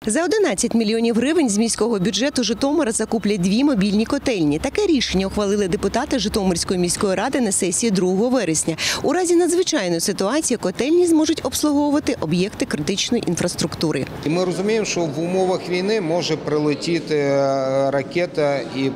За 11 мільйонів гривень з міського бюджету Житомира закуплять 2 мобільні котельні. Таке рішення ухвалили депутати Житомирської міської ради на сесії 2 вересня. У разі надзвичайної ситуації котельні зможуть обслуговувати об'єкти критичної інфраструктури. Ми розуміємо, що в умовах війни може прилетіти ракета і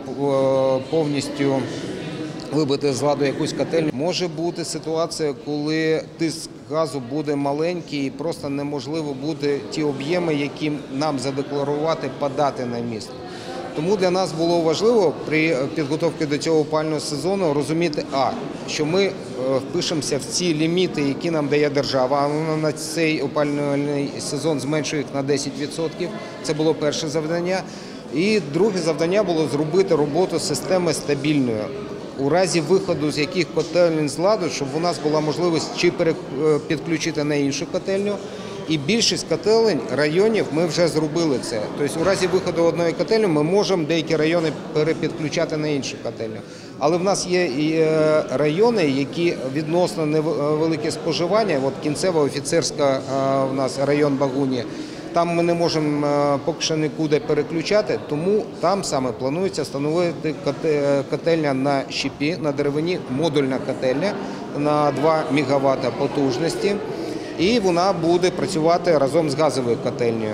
повністю вибити з ладу якусь котельню. Може бути ситуація, коли тиск газу буде маленький і просто неможливо буде ті об'єми, які нам задекларувати, подати на місто. Тому для нас було важливо при підготовці до цього опалювального сезону розуміти, що ми впишемося в ці ліміти, які нам дає держава, а вона на цей опалювальний сезон зменшує їх на 10%. Це було перше завдання. І друге завдання було зробити роботу системи стабільною. У разі виходу з яких котелень з ладу, щоб у нас була можливість чи підключити на іншу котельню. І більшість котелень районів ми вже зробили це. Тобто у разі виходу одної котельні ми можемо деякі райони перепідключати на іншу котельню. Але в нас є і райони, які відносно невелике споживання, от кінцева офіцерська у нас район Багуні, там ми не можемо поки що нікуди переключати, тому там саме планується встановити котельня на щепі, на деревині, модульна котельня на 2 МВт потужності. І вона буде працювати разом з газовою котельнею.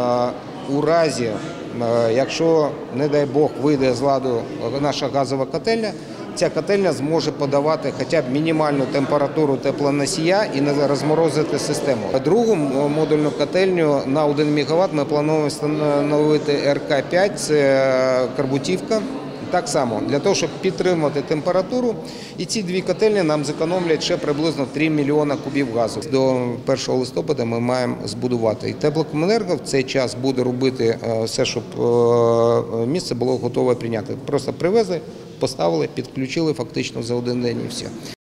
У разі, якщо, не дай Бог, вийде з ладу наша газова котельня, ця котельня зможе подавати хоча б мінімальну температуру теплоносія і не розморозити систему. Другу модульну котельню на 1 МВт ми плануємо встановити РК-5, це Карбутівка. Так само, для того, щоб підтримувати температуру, і ці 2 котельні нам зекономлять ще приблизно 3 мільйона кубів газу. До 1 листопада ми маємо збудувати. І Теплокомуненерго в цей час буде робити все, щоб місце було готове прийняти. Просто привезли, поставили, підключили фактично за один день і все.